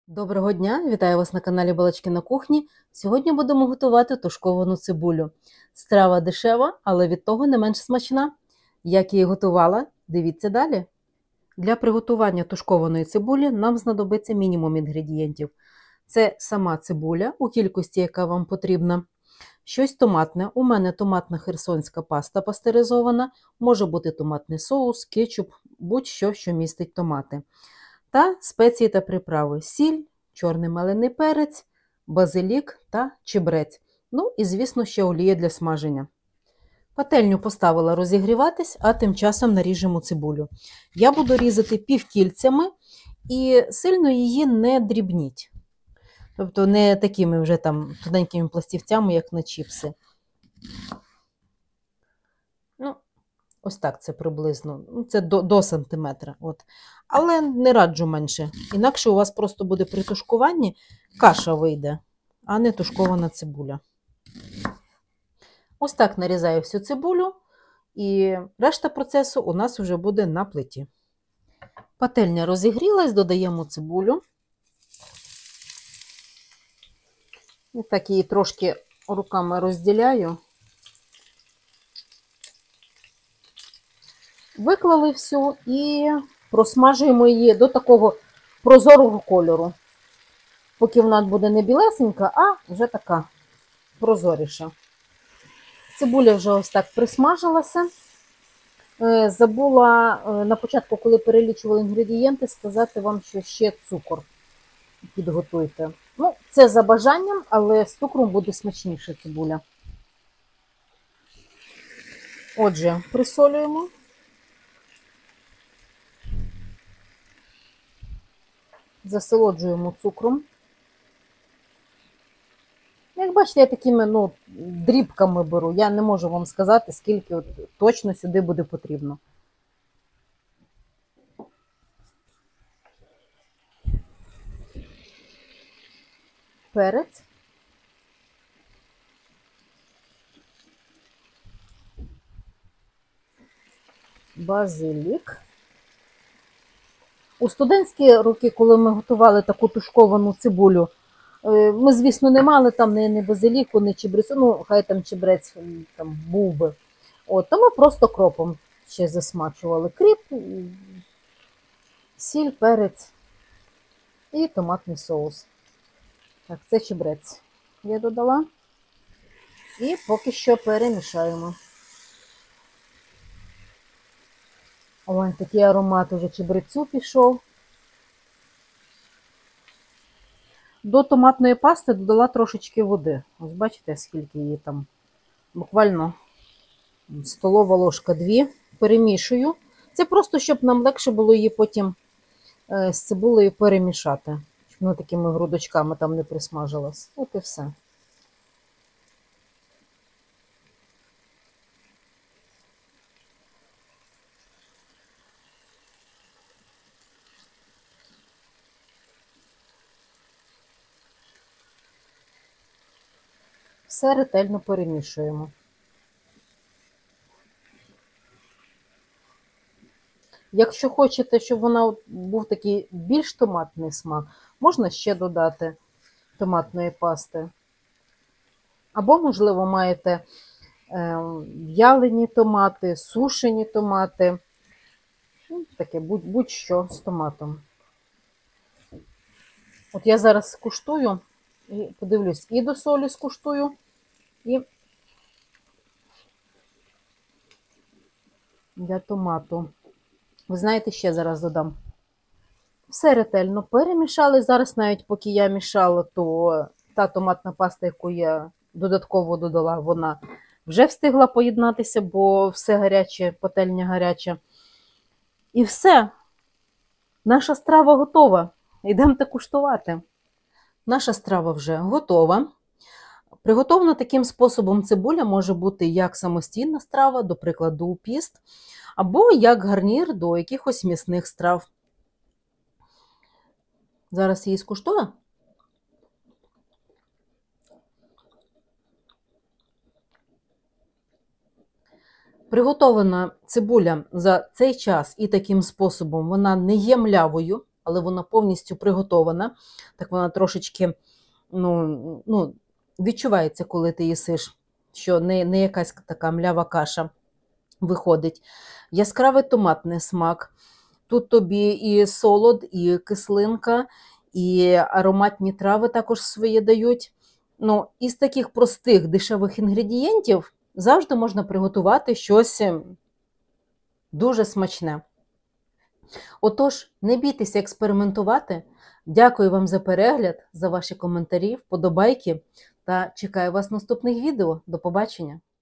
Доброго дня! Вітаю вас на каналі Балачки на кухні. Сьогодні будемо готувати тушковану цибулю. Страва дешева, але від того не менш смачна. Як її готувала, дивіться далі. Для приготування тушкованої цибулі нам знадобиться мінімум інгредієнтів. Це сама цибуля, у кількості, яка вам потрібна. Щось томатне. У мене томатна херсонська паста пастеризована, може бути томатний соус, кетчуп, будь-що, що містить томати. Та спеції та приправи: сіль, чорний мелений перець, базилік та чебрець. Ну і, звісно, ще олія для смаження. Пательню поставила розігріватись, а тим часом наріжемо цибулю. Я буду різати півкільцями і сильно її не дрібніть. Тобто не такими вже там тоненькими пластівцями, як на чіпси. Ось так це приблизно. Це до сантиметра. От. Але не раджу менше. Інакше у вас просто буде при тушкуванні каша вийде, а не тушкована цибуля. Ось так нарізаю всю цибулю, і решта процесу у нас вже буде на плиті. Пательня розігрілась, додаємо цибулю. І так її трошки руками розділяю. Виклали всю і просмажуємо її до такого прозорого кольору. Поки вона буде не білесенька, а вже така прозоріша. Цибуля вже ось так присмажилася. Забула на початку, коли перелічували інгредієнти, сказати вам, що ще цукор підготуйте. Ну, це за бажанням, але з цукром буде смачніше цибуля. Отже, присолюємо. Засолоджуємо цукром. Як бачите, я такими дрібками беру. Я не можу вам сказати, скільки точно сюди буде потрібно. Перець. Базилік. У студентські роки, коли ми готували таку тушковану цибулю, ми, звісно, не мали там ні базиліку, ні чебрецю, ну, хай там чебрець там був би. От, то ми просто кропом ще засмачували. Кріп, сіль, перець і томатний соус. Так, це чебрець я додала. І поки що перемішаємо. Ой, такий аромат уже чебрецю пішов. До томатної пасти додала трошечки води. Ось бачите, скільки її там. Буквально столова ложка 2. Перемішую. Це просто, щоб нам легше було її потім з цибулею перемішати. Щоб вона такими грудочками там не присмажилась. От і все. Все ретельно перемішуємо. Якщо хочете, щоб вона був такий більш томатний смак, можна ще додати томатної пасти. Або, можливо, маєте в'ялені томати, сушені томати. Таке будь-що з томатом. От я зараз скуштую і подивлюсь, і до солі скуштую, і для томату. Ви знаєте, ще зараз додам. Все ретельно перемішали. Зараз навіть поки я мішала, то та томатна паста, яку я додатково додала, вона вже встигла поєднатися, бо все гаряче, пательня гаряча. І все. Наша страва готова. Йдемо куштувати. Наша страва вже готова. Приготовлена таким способом цибуля може бути як самостійна страва, до прикладу, у піст, або як гарнір до якихось м'ясних страв. Зараз її скуштую. Приготована цибуля за цей час і таким способом вона не є млявою, але вона повністю приготована. Так вона трошечки відчувається, коли ти їсиш, що не якась така млява каша виходить. Яскравий томатний смак. Тут тобі і солод, і кислинка, і ароматні трави також своє дають. Із таких простих дешевих інгредієнтів завжди можна приготувати щось дуже смачне. Отож, не бійтеся експериментувати. Дякую вам за перегляд, за ваші коментарі, вподобайки та чекаю вас в наступних відео. До побачення!